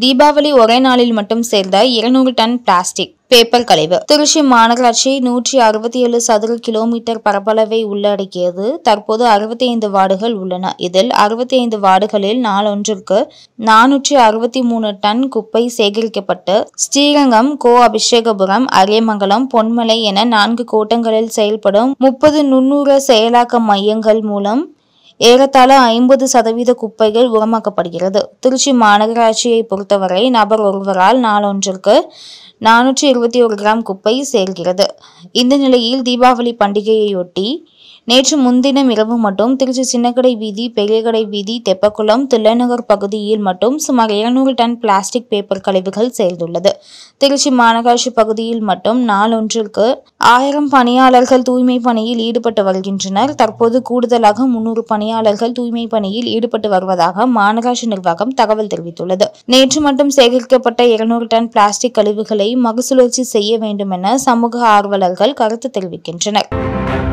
தீபாவளி ஒரே நாளில் மட்டும் சேர்ந்த 200 டன் பிளாஸ்டிக் பேப்பர் கழிவு. திருச்சி மாநகராட்சி 167 சதுர கிலோமீட்டர் பரப்பளவை உள்ளடக்கியது. தற்போது 65 வார்டுகள் உள்ளன. இதில் 65 வார்டுகளில் நாளொன்றிற்கு 463 டன் குப்பை சேகரிக்கப்பட்டு ஸ்ரீரங்கம், கோ அபிஷேகபுரம், அரியமங்கலம், பொன்மலை என 4 கோட்டங்களில் செயல்படும் 30 நுண்ணுர செயலாக்க மையங்கள் மூலம் ஏறத்தாழ 50% குப்பைகள் உரமாக்கப்படுகிறது. திருச்சி மாநகராட்சியை பொறுத்தவரை நபர் ஒருவரால் நாளொன்றிற்கு 421 கிராம் குப்பை சேர்கிறது. இந்த நிலையில் தீபாவளி பண்டிகையையொட்டி நேற்று முன்தினம் இரவு மட்டும் திருச்சி சின்னக்கடை வீதி, பெரியகடை வீதி, தெப்பக்குளம், தில்லைநகர் பகுதியில் மட்டும் சுமார் 200 டன் பிளாஸ்டிக் பேப்பர் கழிவுகள் சேர்ந்துள்ளது. திருச்சி மாநகராட்சி பகுதியில் மட்டும் நாளொன்றிற்கு 1000 பணியாளர்கள் தூய்மை பணியில் ஈடுபட்டு வருகின்றனர். தற்போது கூடுதலாக 300 பணியாளர்கள் தூய்மை பணியில் ஈடுபட்டு வருவதாக மாநகராட்சி நிர்வாகம் தகவல் தெரிவித்துள்ளது. நேற்று மட்டும் சேகரிக்கப்பட்ட 200 டன் பிளாஸ்டிக் கழிவுகளை மறுசுழற்சி செய்ய வேண்டும் என சமூக ஆர்வலர்கள் கருத்து தெரிவிக்கின்றனர்.